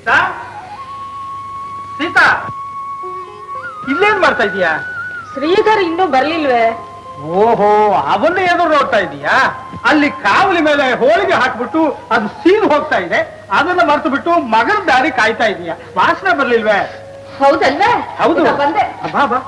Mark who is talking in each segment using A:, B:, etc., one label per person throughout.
A: ಸೀತಾ ಸೀತಾ ಇಲ್ಲೇನ್ ಮಾಡ್ತಾ ಇದೀಯಾ?
B: ಶ್ರೀಧರ್ ಇನ್ನೂ ಬರ್ಲಿಲ್ವೇ?
A: ಓಹೋ, ಅವನ್ನ ಎದುರು ನೋಡ್ತಾ ಇದೀಯಾ? ಅಲ್ಲಿ ಕಾವಲಿ ಮೇಲೆ ಹೋಳಿಗೆ ಹಾಕ್ಬಿಟ್ಟು ಅದು ಸೀನ್ ಹೋಗ್ತಾ ಇದೆ, ಅದನ್ನ ಮರ್ತು ಬಿಟ್ಟು ಮಗನ ದಾರಿ ಕಾಯ್ತಾ ಇದೀಯಾ. ವಾಸನೆ ಬರ್ಲಿಲ್ವೇ?
B: ಹೌದಲ್ವೇ?
A: ಹೌದು,
B: ಬಂದೆ.
A: ಬಾ ಬಾ.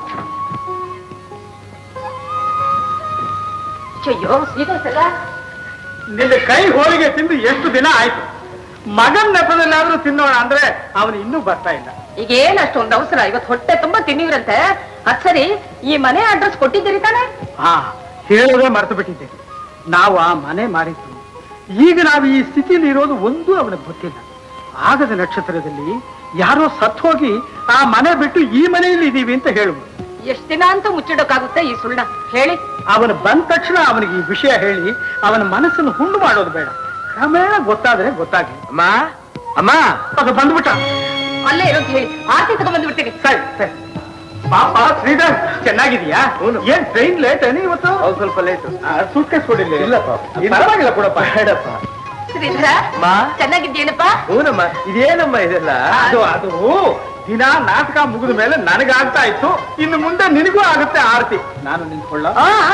B: ಅಯ್ಯೋ ಶ್ರೀಧರ್,
A: ನಿನ್ನ ಕೈ ಹೋಳಿಗೆ ತಿಂದು ಎಷ್ಟು ದಿನ ಆಯ್ತು? ಮಗನ್ ನೆಪದಲ್ಲಾದ್ರೂ ತಿನ್ನೋಣ ಅಂದ್ರೆ ಅವನು ಇನ್ನೂ ಬರ್ತಾ ಇಲ್ಲ.
B: ಈಗ ಏನ್ ಅಷ್ಟೊಂದು ಅವಸರ? ಇವತ್ತು ಹೊಟ್ಟೆ ತುಂಬಾ ತಿನ್ನಿವ್ರಂತೆ. ಅದ್ ಸರಿ, ಈ ಮನೆ ಅಡ್ರೆಸ್ ಕೊಟ್ಟಿದ್ದೀರಿ ತಾನೆ?
A: ಹಾ, ಹೇಳೋದೇ ಮರ್ತು ಬಿಟ್ಟಿದ್ದೆ. ನಾವು ಆ ಮನೆ ಮಾರಿದ್ದು. ಈಗ ನಾವು ಈ ಸ್ಥಿತಿಯಲ್ಲಿ ಇರೋದು ಒಂದು ಅವನಿಗೆ ಗೊತ್ತಿಲ್ಲ. ಆಗದ ನಕ್ಷತ್ರದಲ್ಲಿ ಯಾರೋ ಸತ್ತು ಹೋಗಿ ಆ ಮನೆ ಬಿಟ್ಟು ಈ ಮನೆಯಲ್ಲಿ ಇದೀವಿ ಅಂತ ಹೇಳುವುದು.
B: ಎಷ್ಟ್ ದಿನ ಅಂತ ಮುಚ್ಚಿಡೋಕ್ಕಾಗುತ್ತೆ ಈ ಸುಳ್ಳ? ಹೇಳಿ.
A: ಅವನು ಬಂದ ತಕ್ಷಣ ಅವನಿಗೆ ಈ ವಿಷಯ ಹೇಳಿ ಅವನ ಮನಸ್ಸನ್ನು ಹುಣ್ಣು ಮಾಡೋದು ಬೇಡ. ಕ್ರಮೇಣ ಗೊತ್ತಾದ್ರೆ ಗೊತ್ತಾಗ್ಲಿ.
C: ಅಮ್ಮ ಅಮ್ಮ,
A: ಅದು ಬಂದ್ಬಿಟ್ಟ.
B: ಅಲ್ಲೇ ಇರೋದು ಹೇಳಿ, ಆರ್ತಿ ತಗೊಂಡ್ಬಂದ್ಬಿಡ್ತೀನಿ.
A: ಸರಿ ಸರಿ. ಪಾಪ ಶ್ರೀಧರ್, ಚೆನ್ನಾಗಿದೀಯಾ? ಏನ್ ಟ್ರೈನ್ ಲೇಟ್ ಏನಿ ಇವತ್ತು?
C: ಸ್ವಲ್ಪ ಲೇಟ್.
A: ಸೂಟ್ಕೇಸ್ ಕೊಡಿಲ್ಲ?
C: ಇಲ್ಲ
A: ಪರವಾಗಿಲ್ಲ, ಕೊಡಪ್ಪ. ಹೇಳಪ್ಪ.
B: ಶ್ರೀಧರ, ಚೆನ್ನಾಗಿದ್ದೀನಪ್ಪ?
C: ಹೂನಮ್ಮ. ಇದೇನಮ್ಮ ಇದೆಲ್ಲ?
A: ಅದು ದಿನ ನಾಟಕ ಮುಗಿದ ಮೇಲೆ ನನಗಾಗ್ತಾ ಇತ್ತು, ಇನ್ನು ಮುಂದೆ ನಿನಗೂ ಆಗುತ್ತೆ ಆರತಿ. ನಾನು ನಿಂತ್ಕೊಳ್ಳ?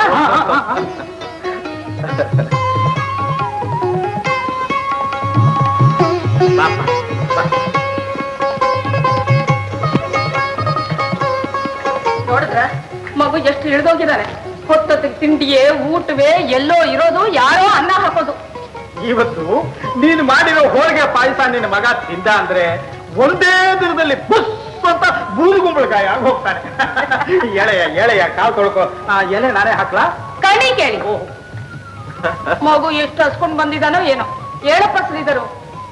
B: ನೋಡಿದ್ರ ಮಗು ಎಷ್ಟು ಇಳಿದೋಗಿದ್ದಾರೆ. ಹೊತ್ತೊತ್ತಿಗೆ ತಿಂಡಿಯೇ ಊಟವೇ ಎಲ್ಲೋ ಇರೋದು, ಯಾರೋ ಅನ್ನ ಹಾಕೋದು.
A: ಇವತ್ತು ನೀನು ಮಾಡಿರೋ ಹೋಳಿಗೆ ಪಾಯಸ ನಿನ್ನ ಮಗ ತಿಂದ ಅಂದ್ರೆ ಒಂದೇ ದಿನದಲ್ಲಿ ಬುಸ್ ಅಂತ ಬೂದುಗುಂಬಳಕಾಯಿ ಆಗಿ ಹೋಗ್ತಾನೆ. ಎಳೆಯ ಎಳೆಯ ಕಾಲು ತೊಳ್ಕೊ. ಎಲೆ ನಾನೇ ಹಾಕ್ಲಾ?
B: ಕಣಿ ಕೇಳಿ. ಮಗು ಎಷ್ಟು ಹಸ್ಕೊಂಡ್ ಬಂದಿದ್ದಾನೋ ಏನೋ. ಹೇಳಪ್ಪ ಶ್ರೀಧರು.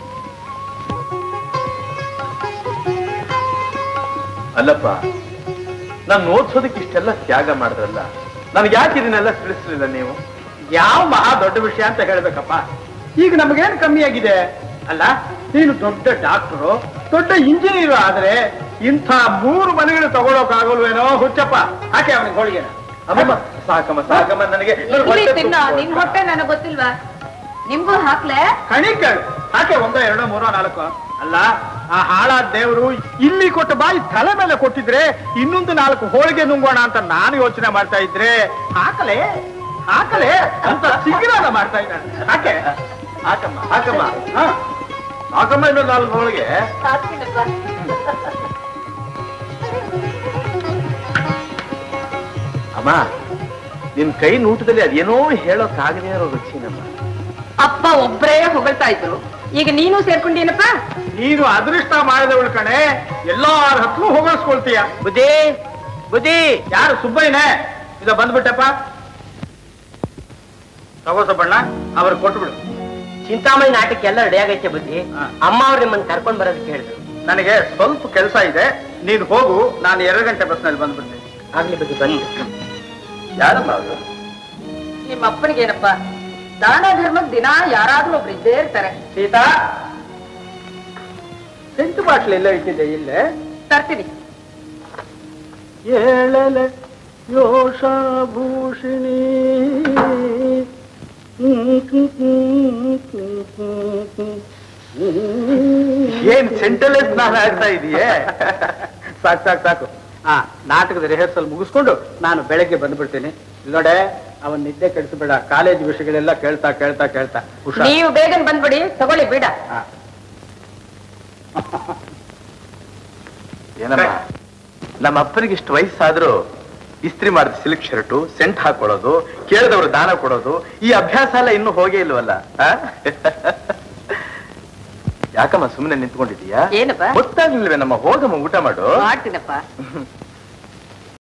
C: ಅಲ್ಲಪ್ಪ, ನಾನು ಓದಿಸೋದಕ್ಕೆ ಇಷ್ಟೆಲ್ಲ ತ್ಯಾಗ ಮಾಡಿದ್ರಲ್ಲ, ನನಗೆ ಯಾಕೆ ಇದನ್ನೆಲ್ಲ ತಿಳಿಸ್ಲಿಲ್ಲ ನೀವು?
A: ಯಾವ ಮಹಾ ದೊಡ್ಡ ವಿಷಯ ಅಂತ ಹೇಳ್ಬೇಕಪ್ಪ. ಈಗ ನಮಗೇನು ಕಮ್ಮಿ ಆಗಿದೆ? ಅಲ್ಲ, ನೀನು ದೊಡ್ಡ ಡಾಕ್ಟರು, ದೊಡ್ಡ ಇಂಜಿನಿಯರ್ ಆದ್ರೆ ಇಂಥ 3 ಮನೆಗಳು ತಗೊಳೋಕಾಗಲ್ವೇನೋ? ಹುಚ್ಚಪ್ಪ, ಹಾಕಿ ಅವನಿಗೆ ಹೋಳಿಗೆನ.
C: ಅಮ್ಮಮ್ಮ, ಸಾಕಮ್ಮ ಸಾಕಮ್ಮ, ನನಗೆ
B: ನಿನ್ ಹೊಟ್ಟೆ ನನಗೆ ಗೊತ್ತಿಲ್ವಾ? ನಿಮ್ಗೂ ಹಾಕ್ಲೆ?
A: ಕಣಿ ಕೇಳು, ಹಾಕೆ 1, 2, 3, 4. ಅಲ್ಲ, ಆ ಹಾಳಾದ ದೇವರು ಇಲ್ಲಿ ಕೊಟ್ಟ ಬಾಯಿ ತಲೆ ಮೇಲೆ ಕೊಟ್ಟಿದ್ರೆ ಇನ್ನೊಂದು 4 ಹೋಳಿಗೆ ನುಂಗೋಣ ಅಂತ ನಾನು ಯೋಚನೆ ಮಾಡ್ತಾ ಇದ್ರೆ ಹಾಕಲೆ ಹಾಕಲೆ ಅಂತ ಸಿಗ್ಗಿರಾಗ ಮಾಡ್ತಾ ಇದ್ದಾನೆ. ಹಾಕೆ
C: ಹಾಕಮ್ಮ ಹಾಕಮ್ಮ. ಹಾಕಮ್ಮ, ಇನ್ನೊಂದು 4 ಹೋಳಿಗೆ. ಅಮ್ಮ, ನಿನ್ ಕೈ ನೂಟದಲ್ಲಿ ಅದೇನೋ ಹೇಳೋಕ್ಕಾಗದೇ ಇರೋ ರುಚಿನಮ್ಮ.
B: ಅಪ್ಪ ಒಬ್ಬರೇ ಹೊಗಳ್ತಾ ಇದ್ರು, ಈಗ ನೀನು ಸೇರ್ಕೊಂಡೇನಪ್ಪ?
A: ನೀನು ಅದೃಷ್ಟ ಮಾಡಿದವಳು ಕಣೆ, ಎಲ್ಲಾರ ಹತ್ರ ಹೊಗಳಿಸ್ಕೊಳ್ತೀಯ.
C: ಬುದ್ಧಿ ಬುದ್ಧಿ.
A: ಯಾರು? ಸುಬ್ಬಯ್ಯನೇ. ಇದ ಬಂದ್ಬಿಟ್ಟಪ್ಪ, ತಗೋ ಸಬ್ಬಣ್ಣ, ಅವ್ರು ಕೊಟ್ಬಿಡು.
D: ಚಿಂತಾಮಣಿ ನಾಟಕ ಎಲ್ಲ ರೆಡಿ ಆಗೈತೆ ಬುದ್ಧಿ. ಅಮ್ಮ ಅವ್ರು ನಿಮ್ಮನ್ನ ಕರ್ಕೊಂಡ್ ಬರೋದಕ್ಕೆ ಹೇಳಿದ್ರು.
A: ನನಗೆ ಸ್ವಲ್ಪ ಕೆಲಸ ಇದೆ, ನೀನು ಹೋಗು, ನಾನು 2 ಗಂಟೆ ಬಸ್ನಲ್ಲಿ ಬಂದ್ಬಿಡ್ತೇನೆ.
D: ಆಗ್ಲಿ ಬುದ್ಧಿ, ಬನ್ನಿ.
C: ಯಾರಮ್ಮ ಅವರು?
B: ನಿಮ್ಮ ಅಪ್ಪನಿಗೇನಪ್ಪ, ದಾನ ಧರ್ಮಕ್ಕೆ ದಿನ ಯಾರಾದ್ರೂ ಒಬ್ರು ಇದ್ದೇ ಇರ್ತಾರೆ.
A: ಸೀತಾ, ಸೆಂಟು ಬಾಟ್ಲಿ ಎಲ್ಲ ಇಟ್ಟಿದೆ, ಇಲ್ಲೇ
B: ತರ್ತೀನಿ.
A: ಏಳಲೆ ಯೋಷಭೂಷಿಣಿ
C: ಏನ್ ಸೆಂಟಲ್ಲೇ ಸ್ನಾನ ಆಗ್ತಾ ಇದೆಯೇ?
A: ಸಾಕು ಸಾಕು ಸಾಕು. ನಾಟಕದ ರಿಹರ್ಸಲ್ ಮುಗಿಸ್ಕೊಂಡು ನಾನು ಬೆಳಗ್ಗೆ ಬಂದ್ಬಿಡ್ತೀನಿ. ನೋಡೆ, ಅವನ್ ನಿದ್ದೆ ಕೆಡಿಸಬೇಡ. ಕಾಲೇಜ್ ವಿಷಯಗಳೆಲ್ಲ ಕೇಳ್ತಾ ಕೇಳ್ತಾ ಕೇಳ್ತಾ
B: ನೀವು ಬೇಗನೆ ಬಂದ್ಬಿಡಿ. ತಗೊಳ್ಳಿ ಬೇಡ.
C: ಏನಮ್ಮ, ನಮ್ಮ ಅಪ್ಪನಿಗೆ ಇಷ್ಟು ವಯಸ್ಸಾದ್ರೂ ಇಸ್ತ್ರಿ ಮಾಡಿದ ಸಿಲ್ಕ್ ಶರ್ಟು, ಸೆಂಟ್ ಹಾಕೊಳ್ಳೋದು, ಕೇಳಿದವರು ದಾನ ಕೊಡೋದು, ಈ ಅಭ್ಯಾಸ ಎಲ್ಲ ಇನ್ನೂ ಹೋಗೇ ಇಲ್ವಲ್ಲ? ಯಾಕಮ್ಮ ಸುಮ್ಮನೆ ನಿಂತ್ಕೊಂಡಿದೀಯಾ?
B: ಏನಪ್ಪ?
C: ಗೊತ್ತಾಗ್ಲಿಲ್ವೇ ನಮ್ಮ? ಹೋಗಮ್ಮ, ಊಟ ಮಾಡು.
B: ಮಾಡ್ತೀನಪ್ಪ.